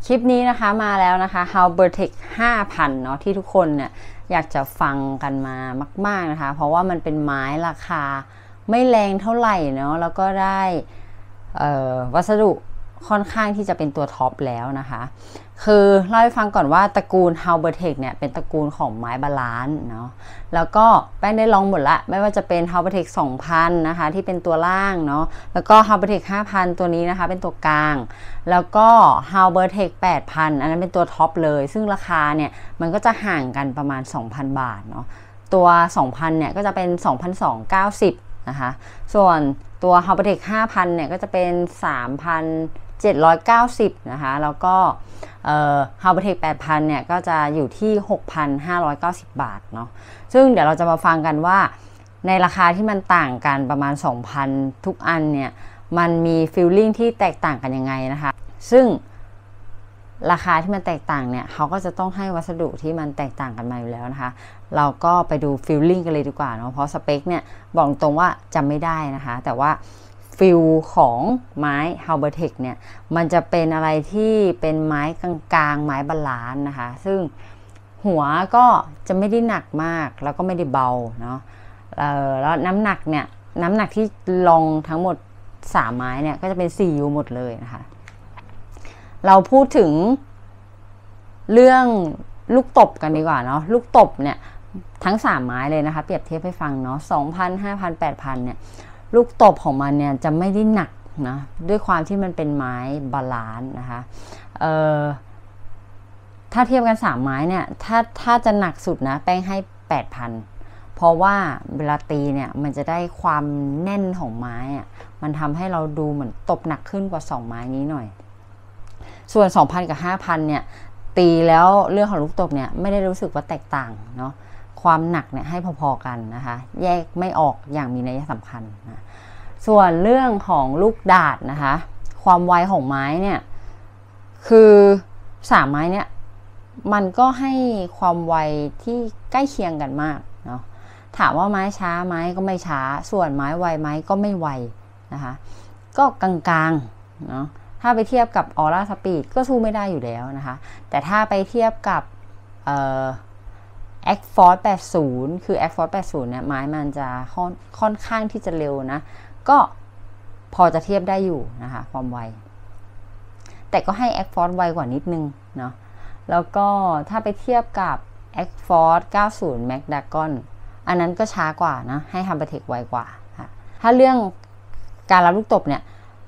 คลิปนี้นะคะมาแล้วนะคะ Halbertech 5,000 เนาะที่ทุกคนเนี่ยอยากจะฟังกันมามากๆนะคะเพราะว่ามันเป็นไม้ราคาไม่แรงเท่าไหร่เนาะแล้วก็ได้วัสดุค่อนข้างที่จะเป็นตัวท็อปแล้วนะคะคือเล่าให้ฟังก่อนว่าตระกูล Halbertech เนี่ยเป็นตระกูลของไม้บาลานซ์เนาะแล้วก็แป้งได้ลองหมดละไม่ว่าจะเป็น Halbertech 2,000 นะคะที่เป็นตัวล่างเนาะแล้วก็ Halbertech 5,000 ตัวนี้นะคะเป็นตัวกลางแล้วก็ Halbertech 8,000 อันนั้นเป็นตัวท็อปเลยซึ่งราคาเนี่ยมันก็จะห่างกันประมาณ 2,000 บาทเนาะตัว 2,000 เนี่ยก็จะเป็น 2,290 นะคะส่วนตัว Halbertech 5,000 เนี่ยก็จะเป็น 3,790 นะคะแล้วก็Halbertech 8,000 เนี่ยก็จะอยู่ที่ 6,590 บาทเนาะซึ่งเดี๋ยวเราจะมาฟังกันว่าในราคาที่มันต่างกันประมาณ 2,000 ทุกอันเนี่ยมันมีฟีลลิ่งที่แตกต่างกันยังไงนะคะซึ่งราคาที่มันแตกต่างเนี่ยเขาก็จะต้องให้วัสดุที่มันแตกต่างกันมาอยู่แล้วนะคะเราก็ไปดูฟีลลิ่งกันเลยดีกว่าเนาะเพราะสเปคเนี่ยบอกตรงว่าจำไม่ได้นะคะแต่ว่าฟิลของไม้ Halbertech เนี่ยมันจะเป็นอะไรที่เป็นไม้กลางๆไม้บาลานซ์นะคะซึ่งหัวก็จะไม่ได้หนักมากแล้วก็ไม่ได้เบาเนาะแล้วน้ำหนักเนี่ยน้ำหนักที่ลองทั้งหมด3ไม้เนี่ยก็จะเป็น4Uหมดเลยนะคะเราพูดถึงเรื่องลูกตบกันดีกว่าเนาะลูกตบเนี่ยทั้ง3ไม้เลยนะคะเปรียบเทียบให้ฟังเนาะ 2,000 5,000 8,000 เนี่ยลูกตบของมันเนี่ยจะไม่ได้หนักนะด้วยความที่มันเป็นไม้บาลานซ์นะคะถ้าเทียบกัน3ไม้เนี่ยถ้าจะหนักสุดนะแป้งให้ 8,000 เพราะว่าเวลาตีเนี่ยมันจะได้ความแน่นของไม้อะมันทำให้เราดูเหมือนตบหนักขึ้นกว่า2ไม้นี้หน่อยส่วน 2,000 กับ 5,000 เนี่ยตีแล้วเรื่องของลูกตบเนี่ยไม่ได้รู้สึกว่าแตกต่างเนาะความหนักเนี่ยให้พอๆกันนะคะแยกไม่ออกอย่างมีนัยสำคัญนะส่วนเรื่องของลูกดาษนะคะความไวของไม้เนี่ยคือ3ไม้เนี่ยมันก็ให้ความไวที่ใกล้เคียงกันมากเนาะถามว่าไม้ช้าไหมก็ไม่ช้าส่วนไม้ไวไหมก็ไม่ไวนะคะก็กลางๆเนาะถ้าไปเทียบกับออร่าสปีดก็สู้ไม่ได้อยู่แล้วนะคะแต่ถ้าไปเทียบกับAct Force 80 คือ Act Force 80 เนี่ยไม้มันจะค่อนข้างที่จะเร็วนะก็พอจะเทียบได้อยู่นะคะความไวแต่ก็ให้ Act Force ไวกว่านิดนึงเนาะแล้วก็ถ้าไปเทียบกับ Act Force 90 Max Dragon อันนั้นก็ช้ากว่านะให้ Halbertech ไวกว่าค่ะถ้าเรื่องการรับลูกตบเนี่ย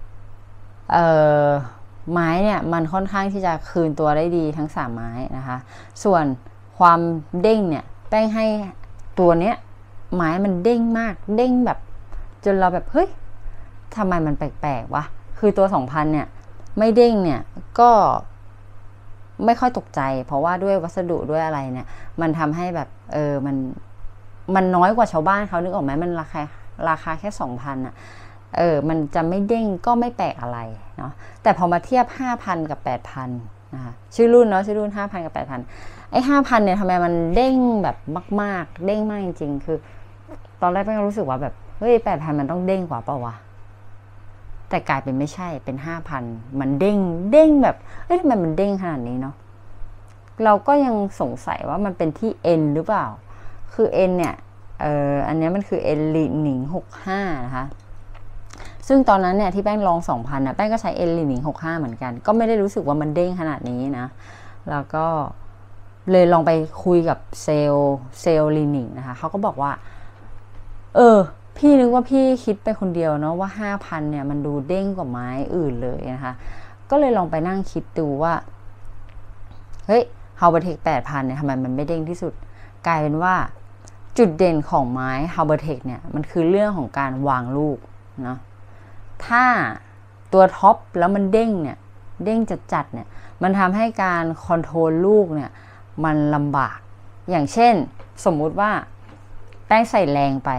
ไม้เนี่ยมันค่อนข้างที่จะคืนตัวได้ดีทั้ง3ไม้นะคะส่วนความเด้งเนี่ยแป้งให้ตัวเนี้ยไม้มันเด้งมากเด้งแบบจนเราแบบเฮ้ยทำไมมันแปลกๆวะคือตัว 2,000 เนี่ยไม่เด้งเนี่ยก็ไม่ค่อยตกใจเพราะว่าด้วยวัสดุด้วยอะไรเนี่ยมันทำให้แบบมันน้อยกว่าชาวบ้านเขานึกออกไหมมันราคาแค่ 2,000 อ่ะมันจะไม่เด้งก็ไม่แปลกอะไรเนาะแต่พอมาเทียบ 5,000 กับ 8,000 นะคะชื่อรุ่นเนาะชื่อรุ่น 5,000 กับ 8,000 ไอ้ 5,000 เนี่ยทำไมมันเด้งแบบมากๆเด้งมากจริงๆคือตอนแรกก็รู้สึกว่าแบบเฮ้ย 8,000 มันต้องเด้งกว่าเปล่าวะแต่กลายเป็นไม่ใช่เป็น 5,000 มันเด้งแบบเฮ้ยทำไมมันเด้งขนาดนี้เนาะเราก็ยังสงสัยว่ามันเป็นที่ N หรือเปล่าคือ N เนี่ยอันนี้มันคือ N ลิหนิง65นะคะซึ่งตอนนั้นเนี่ยที่แป้งลอง 2,000 นะแป้งก็ใช้ N ลิหนิง65เหมือนกันก็ไม่ได้รู้สึกว่ามันเด้งขนาดนี้นะแล้วก็เลยลองไปคุยกับเซลล์ลินิงนะคะเขาก็บอกว่าพี่นึกว่าพี่คิดไปคนเดียวเนาะว่า 5,000 เนี่ยมันดูเด้งกว่าไม้อื่นเลยนะคะก็เลยลองไปนั่งคิดดูว่าเฮ้ย Halbertech 8,000 เนี่ยทำไมมันไม่เด้งที่สุดกลายเป็นว่าจุดเด่นของไม้ Halbertech เนี่ยมันคือเรื่องของการวางลูกเนาะถ้าตัวท็อปแล้วมันเด้งเนี่ยเด้งจัดๆเนี่ยมันทำให้การคอนโทรลลูกเนี่ยมันลำบากอย่างเช่นสมมุติว่าแป้งใส่แรงไป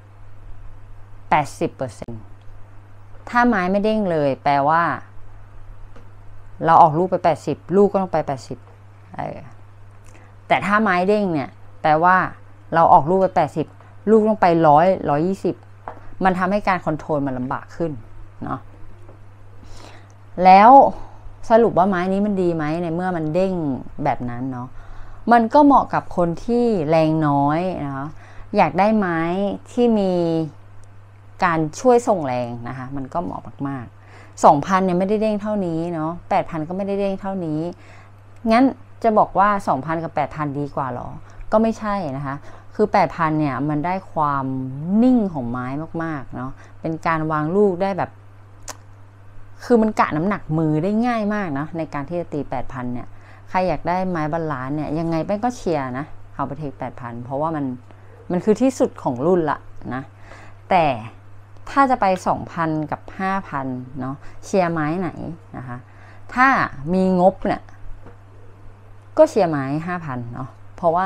80% ถ้าไม้ไม่เด้งเลยแปลว่าเราออกลูกไป80ลูกก็ต้องไป80แต่ถ้าไม้เด้งเนี่ยแปลว่าเราออกลูกไป80ลูกต้องไป100 120มันทำให้การคอนโทรลมันลำบากขึ้นเนาะแล้วสรุปว่าไม้นี้มันดีไหมในเมื่อมันเด้งแบบนั้นเนาะมันก็เหมาะกับคนที่แรงน้อยนะคะอยากได้ไม้ที่มีการช่วยส่งแรงนะคะมันก็เหมาะมากๆ 2,000 เนี่ยไม่ได้เด้งเท่านี้เนาะ 8,000 ก็ไม่ได้เด้งเท่านี้งั้นจะบอกว่า 2,000 กับ 8,000 ดีกว่าหรอก็ไม่ใช่นะคะคือ 8,000 เนี่ยมันได้ความนิ่งของไม้มากๆเนาะเป็นการวางลูกได้แบบคือมันกะน้ำหนักมือได้ง่ายมากนะในการที่จะตี 8,000 เนี่ยใครอยากได้ไม้บาลานซ์เนี่ยยังไงแป้งก็เชียร์นะ Halbertech 8,000 เพราะว่ามันคือที่สุดของรุ่นละนะแต่ถ้าจะไป 2,000 กับ 5,000 เนาะเชียร์ไม้ไหนนะคะถ้ามีงบเนี่ยก็เชียร์ไม้ 5,000 เนาะเพราะว่า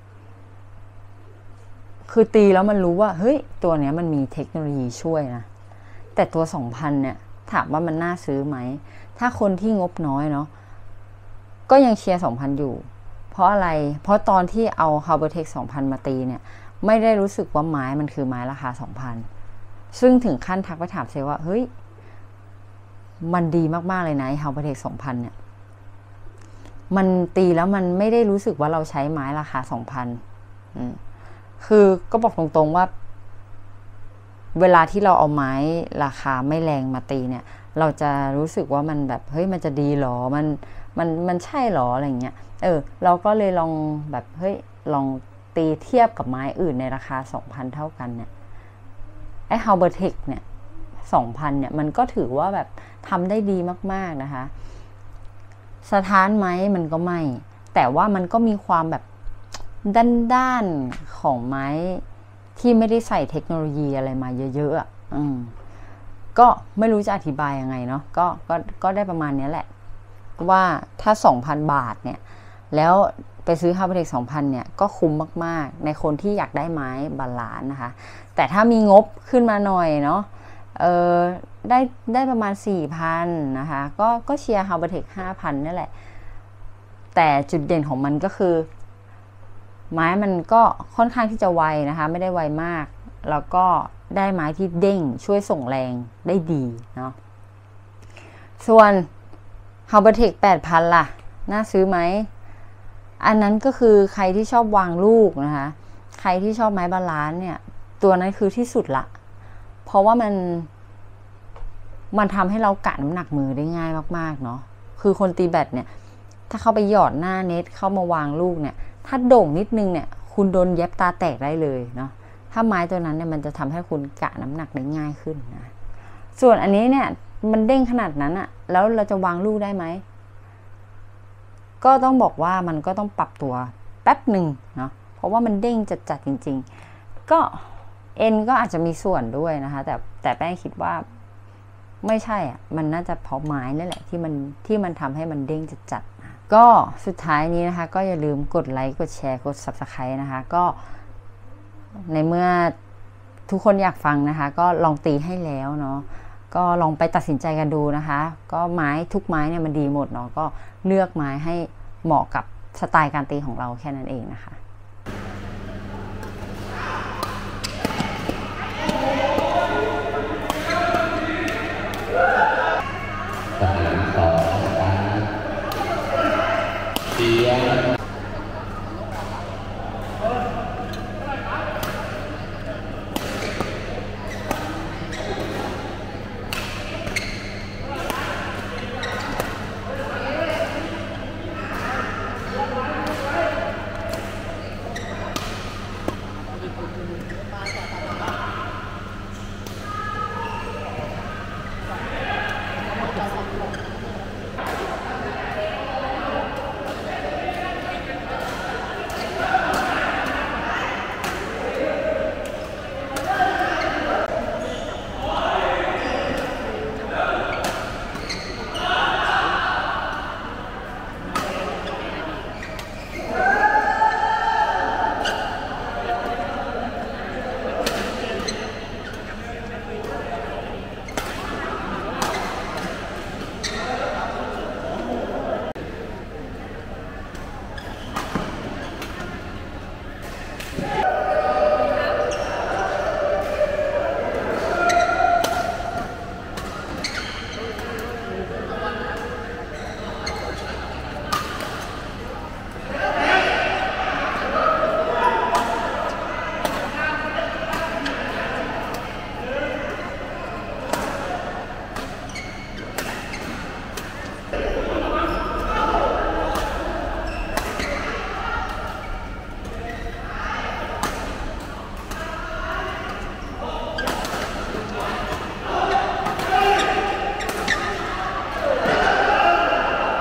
คือตีแล้วมันรู้ว่าเฮ้ยตัวเนี้ยมันมีเทคโนโลยีช่วยนะแต่ตัว 2,000 เนี่ยถามว่ามันน่าซื้อไหมถ้าคนที่งบน้อยเนาะก็ยังเชียร์ 2,000 อยู่เพราะอะไรเพราะตอนที่เอา Halbertech 2,000 มาตีเนี่ยไม่ได้รู้สึกว่าไม้มันคือไม้ราคา 2,000 ซึ่งถึงขั้นทักไปถามเซลว่าเฮ้ยมันดีมากๆเลยนะ Halbertech 2,000 เนี่ยมันตีแล้วมันไม่ได้รู้สึกว่าเราใช้ไม้ราคา 2,000 คือก็บอกตรงๆว่าเวลาที่เราเอาไม้ราคาไม่แรงมาตีเนี่ยเราจะรู้สึกว่ามันแบบเฮ้ยมันจะดีหรอมันใช่หรออะไรเงี้ยเราก็เลยลองแบบเฮ้ยลองตีเทียบกับไม้อื่นในราคา 2,000 เท่ากันเนี่ยไอ้ Halbertech เนี่ย 2,000 เนี่ยมันก็ถือว่าแบบทำได้ดีมากๆนะคะสถานไหมมันก็ไม่แต่ว่ามันก็มีความแบบด้านๆของไม้ที่ไม่ได้ใส่เทคโนโลยีอะไรมาเยอะๆอ่ะก็ไม่รู้จะอธิบายยังไงเนาะก็ได้ประมาณนี้แหละว่าถ้า 2,000 บาทเนี่ยแล้วไปซื้อ Halbertech 2,000 เนี่ยก็คุ้มมากๆในคนที่อยากได้ไม้บาลานซ์นะคะแต่ถ้ามีงบขึ้นมาหน่อยเนาะได้ประมาณ 4,000 นะคะก็เชียร์ Halbertech 5,000 นั่นแหละแต่จุดเด่นของมันก็คือไม้มันก็ค่อนข้างที่จะไวนะคะไม่ได้ไวมากแล้วก็ได้ไม้ที่เด้งช่วยส่งแรงได้ดีเนาะส่วน Halbertech 8,000 ล่ะน่าซื้อไหมอันนั้นก็คือใครที่ชอบวางลูกนะคะใครที่ชอบไม้บาลานซ์เนี่ยตัวนั้นคือที่สุดละเพราะว่ามันทำให้เรากะน้ำหนักมือได้ง่ายมากๆเนาะคือคนตีแบดเนี่ยถ้าเข้าไปหยอดหน้าเน็ตเข้ามาวางลูกเนี่ยถ้าโด่งนิดนึงเนี่ยคุณโดนเย็บตาแตกได้เลยเนาะถ้าไม้ตัวนั้นเนี่ยมันจะทำให้คุณกะน้ำหนักได้ง่ายขึ้นนะส่วนอันนี้เนี่ยมันเด้งขนาดนั้นอะแล้วเราจะวางลูกได้ไหมก็ต้องบอกว่ามันก็ต้องปรับตัวแป๊บหนึ่งเนาะเพราะว่ามันเด้งจัดจริงๆก็เอ็นก็อาจจะมีส่วนด้วยนะคะแต่แป้งคิดว่าไม่ใช่อ่ะมันน่าจะเพราะไม้นั่นแหละที่มันทำให้มันเด้งจัดก็สุดท้ายนี้นะคะก็อย่าลืมกดไลค์กดแชร์กด Subscribe นะคะก็ในเมื่อทุกคนอยากฟังนะคะก็ลองตีให้แล้วเนาะก็ลองไปตัดสินใจกันดูนะคะก็ไม้ทุกไม้เนี่ยมันดีหมดเนาะก็เลือกไม้ให้เหมาะกับสไตล์การตีของเราแค่นั้นเองนะคะ 2 3 4